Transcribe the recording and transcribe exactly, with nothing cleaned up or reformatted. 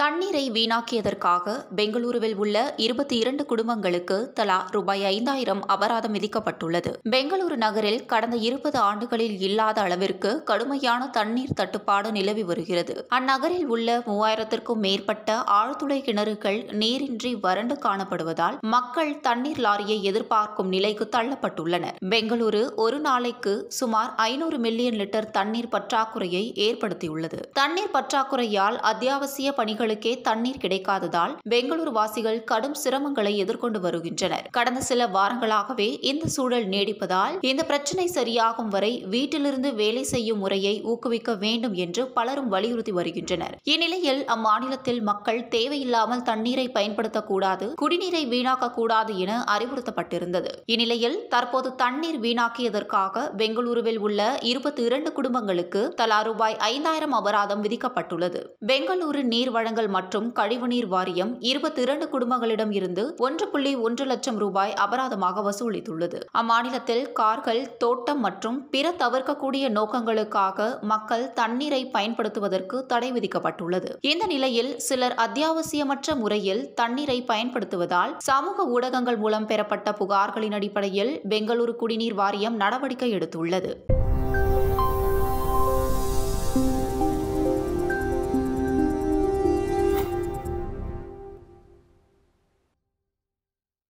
தண்ணீரை வீணாக்கியதற்காக பெங்களூருவில் உள்ள இருபத்தி இரண்டு குடும்பங்களுக்கு தலா ரூபாய் ஐந்தாயிரம் அபராதம் விதிக்கப்பட்டுள்ளது. பெங்களூரு நகரில் கடந்த இருபது ஆண்டுகளில் இல்லாத அளவிற்கு கடுமையான தண்ணீர் தட்டுப்பாடு நிலவி வருகிறது. அந்நகரில் உள்ள மூவாயிரத்திற்கும் மேற்பட்ட ஆழ்துளை கிணறுகள் நீரின்றி வறண்டு காணப்படுவதால் மக்கள் தண்ணீர் லாரியை எதிர்பார்க்கும் நிலைக்கு தள்ளப்பட்டுள்ளனர். பெங்களூரு ஒரு நாளைக்கு சுமார் ஐநூறு மில்லியன் லிட்டர் தண்ணீர் பற்றாக்குறையை ஏற்படுத்தியுள்ளது. தண்ணீர் பற்றாக்குறையால் அத்தியாவசிய பணிகள் களுக்கே தண்ணீர் கிடைக்காததால் பெங்களூரு வாசிகள் கடும் சிரமங்களை எதிர்கொண்டு வருகின்றனர். கடந்த சில வாரங்களாகவே இந்த சூழல் நீடிப்பதால் இந்த பிரச்சினை சரியாகும் வரை வீட்டிலிருந்து வேலை செய்யும் முறையை ஊக்குவிக்க வேண்டும் என்று பலரும் வலியுறுத்தி வருகின்றனர். இந்நிலையில் அம்மாநிலத்தில் மக்கள் தேவையில்லாமல் தண்ணீரை பயன்படுத்தக்கூடாது, குடிநீரை வீணாக்கக்கூடாது என அறிவுறுத்தப்பட்டிருந்தது. இந்நிலையில் தற்போது தண்ணீர் வீணாக்கியதற்காக பெங்களூருவில் உள்ள இருபத்தி இரண்டு குடும்பங்களுக்கு தலா ரூபாய் ஐந்தாயிரம் அபராதம் விதிக்கப்பட்டுள்ளது. பெங்களூரு நீர் வழங்கல் மற்றும் கழிவுநீர் வாரியம் இருபத்தி இரண்டு குடும்பங்களிடம் இருந்து ஒன்று புள்ளி ஒன்று லட்சம் ரூபாய் அபராதமாக வசூலித்துள்ளது. அம்மாநிலத்தில் கார்கள், தோட்டம் மற்றும் பிற தவிர்க்கக்கூடிய நோக்கங்களுக்காக மக்கள் தண்ணீரை பயன்படுத்துவதற்கு தடை விதிக்கப்பட்டுள்ளது. இந்த நிலையில் சிலர் அத்தியாவசியமற்ற முறையில் தண்ணீரை பயன்படுத்துவதால் சமூக ஊடகங்கள் மூலம் பெறப்பட்ட புகார்களின் அடிப்படையில் பெங்களூரு குடிநீர் வாரியம் நடவடிக்கை எடுத்துள்ளது.